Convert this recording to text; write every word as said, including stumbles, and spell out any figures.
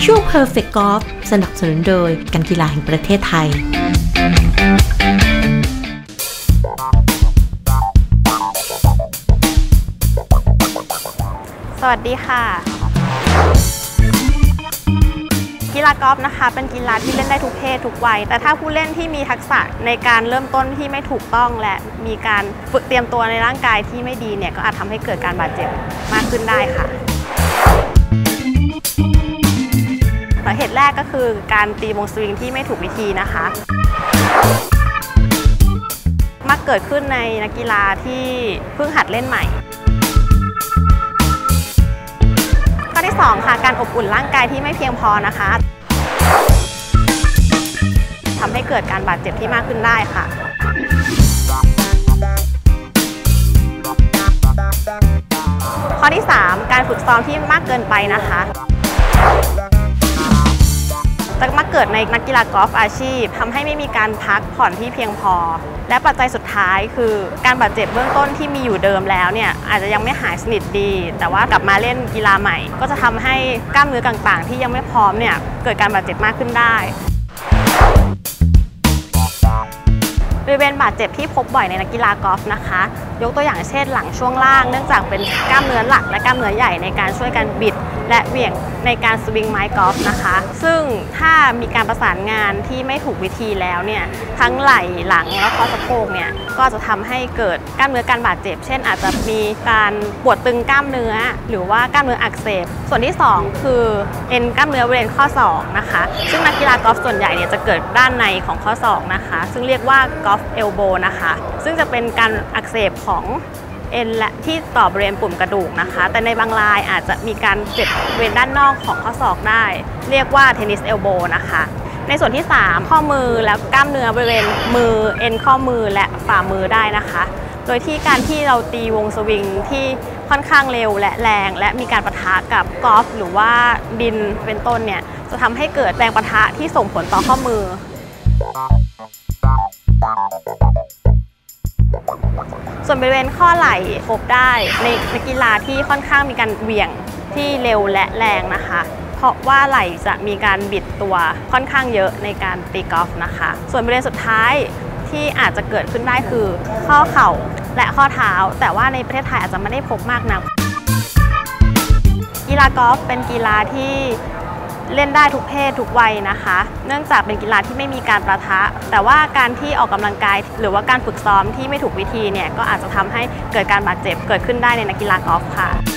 ช่วง Perfect Golf สนับสนุนโดยการกีฬาแห่งประเทศไทยสวัสดีค่ะกีฬากอล์ฟนะคะเป็นกีฬาที่เล่นได้ทุกเพศทุกวัยแต่ถ้าผู้เล่นที่มีทักษะในการเริ่มต้นที่ไม่ถูกต้องและมีการฝึกเตรียมตัวในร่างกายที่ไม่ดีเนี่ยก็อาจทำให้เกิดการบาดเจ็บมากขึ้นได้ค่ะสาเหตุแรกก็คือการตีวงสวิงที่ไม่ถูกวิธีนะคะมักเกิดขึ้นในนักกีฬาที่เพิ่งหัดเล่นใหม่ข้อที่สองค่ะการอบอุ่นร่างกายที่ไม่เพียงพอนะคะทำให้เกิดการบาดเจ็บที่มากขึ้นได้ค่ะข้อที่สามการฝึกซ้อมที่มากเกินไปนะคะจะมักเกิดในนักกีฬากอล์ฟอาชีพทำให้ไม่มีการพักผ่อนที่เพียงพอและปัจจัยสุดท้ายคือการบาดเจ็บเบื้องต้นที่มีอยู่เดิมแล้วเนี่ยอาจจะยังไม่หายสนิทดีแต่ว่ากลับมาเล่นกีฬาใหม่ก็จะทำให้กล้ามเนื้อต่างๆที่ยังไม่พร้อมเนี่ยเกิดการบาดเจ็บมากขึ้นได้บริเวณบาดเจ็บที่พบบ่อยในนักกีฬากอล์ฟนะคะยกตัวอย่างเช่นหลังช่วงล่างเนื่องจากเป็นกล้ามเนื้อหลักและกล้ามเนื้อใหญ่ในการช่วยกันบิดและเหวี่ยงในการสวิงไม้กอล์ฟนะคะซึ่งถ้ามีการประสานงานที่ไม่ถูกวิธีแล้วเนี่ยทั้งไหล่หลังและข้อสะโพกเนี่ยก็จะทำให้เกิดกล้ามเนื้อการบาดเจ็บเช่นอาจจะมีการปวดตึงกล้ามเนื้อหรือว่ากล้ามเนื้ออักเสบส่วนที่สองคือเอ็นกล้ามเนื้อบริเวณข้อศอกนะคะซึ่งนักกีฬากอล์ฟส่วนใหญ่เนี่ยจะเกิดด้านในของข้อศอกนะคะซึ่งเรียกว่ากอล์ฟเอลโบนะคะซึ่งจะเป็นการอักเสบของเอ็นและที่ต่อบริเวณปุ่มกระดูกนะคะแต่ในบางรายอาจจะมีการเจ็บบริเวณด้านนอกของข้อศอกได้เรียกว่าเทนนิสเอลโบนะคะในส่วนที่สามข้อมือและกล้ามเนื้อบริเวณมือเอ็นข้อมือและฝ่ามือได้นะคะโดยที่การที่เราตีวงสวิงที่ค่อนข้างเร็วและแรงและมีการปะทะกับกอล์ฟหรือว่าดินเป็นต้นเนี่ยจะทำให้เกิดแรงปะทะที่ส่งผลต่อข้อมือส่วนบริเวณข้อไหล่พบได้ในนักกีฬาที่ค่อนข้างมีการเหวี่ยงที่เร็วและแรงนะคะเพราะว่าไหล่จะมีการบิดตัวค่อนข้างเยอะในการตีกอล์ฟนะคะส่วนบริเวณสุดท้ายที่อาจจะเกิดขึ้นได้คือข้อเข่าและข้อเท้าแต่ว่าในประเทศไทยอาจจะไม่ได้พบมากนักกีฬากอล์ฟเป็นกีฬาที่เล่นได้ทุกเพศทุกวัยนะคะเนื่องจากเป็นกีฬาที่ไม่มีการประทะแต่ว่าการที่ออกกำลังกายหรือว่าการฝึกซ้อมที่ไม่ถูกวิธีเนี่ยก็อาจจะทำให้เกิดการบาดเจ็บเกิดขึ้นได้ในนักกีฬากอล์ฟค่ะ